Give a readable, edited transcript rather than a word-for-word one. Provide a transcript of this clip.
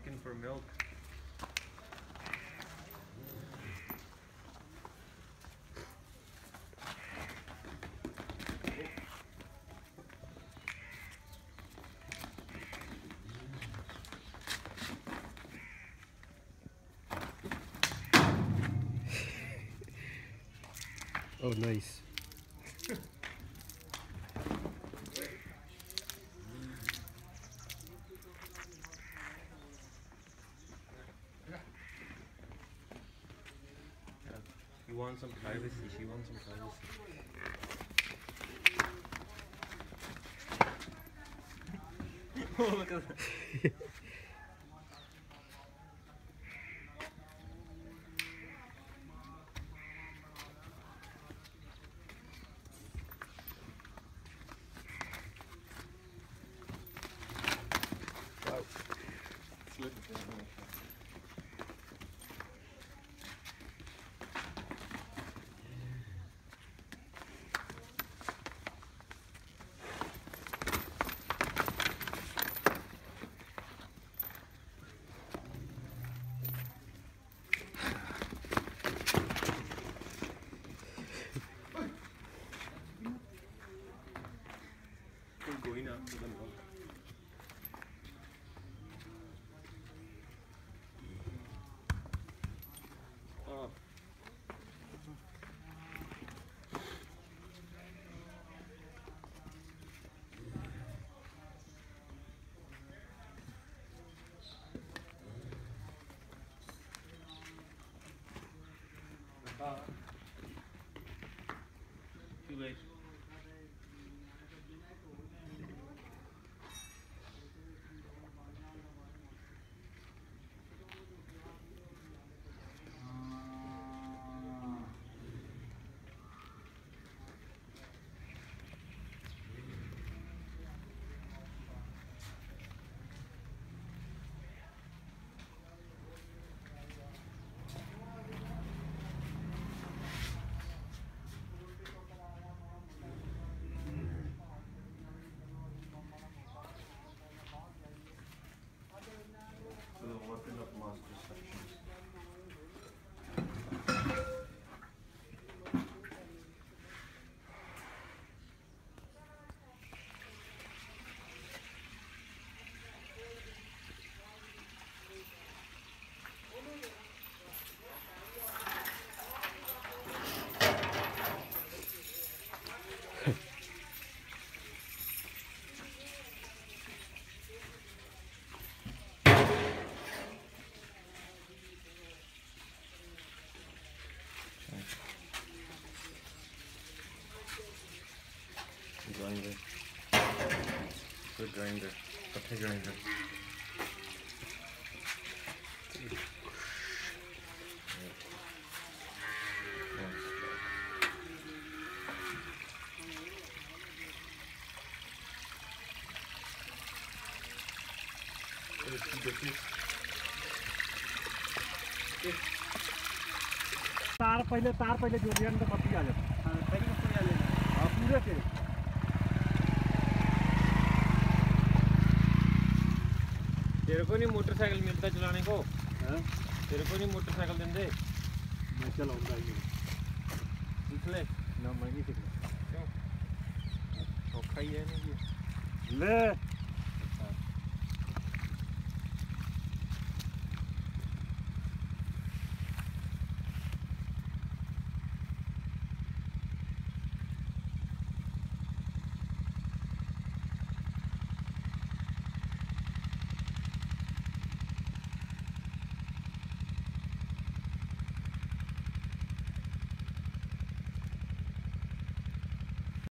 Looking for milk. Oh, nice. You want some privacy, she wants some privacy. Oh, look at that. Wow. Slip. Going up to the milk. Oh. Too late. So the weapon of mass destruction. Grinder. Good grinder. Putty grinder. तार पहले जोड़िए तो बत्ती आ जाता है। पहले तो पूरे आ जाएगा। हाँ, पूरे के। तेरे को नहीं मोटरसाइकिल मिलता चलाने को? हाँ? तेरे को नहीं मोटरसाइकिल देंगे? मैं चलाऊंगा ये। सीख ले। ना मैं नहीं सीखना। क्यों? औखा ही है ना ये। ले।